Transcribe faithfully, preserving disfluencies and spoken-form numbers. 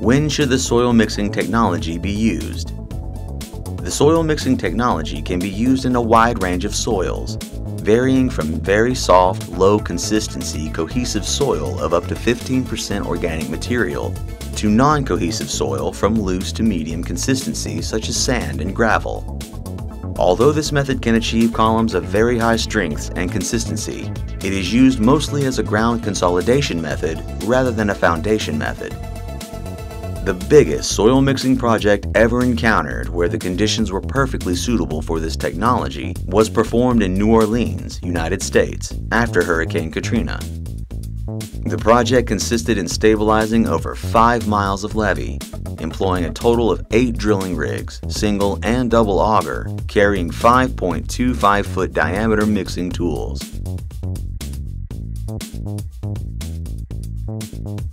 When should the soil mixing technology be used? The soil mixing technology can be used in a wide range of soils, varying from very soft, low consistency, cohesive soil of up to fifteen percent organic material to non-cohesive soil from loose to medium consistency such as sand and gravel. Although this method can achieve columns of very high strength and consistency, it is used mostly as a ground consolidation method rather than a foundation method. The biggest soil mixing project ever encountered where the conditions were perfectly suitable for this technology was performed in New Orleans, United States, after Hurricane Katrina. The project consisted in stabilizing over five miles of levee, employing a total of eight drilling rigs, single and double auger, carrying five point two five foot diameter mixing tools.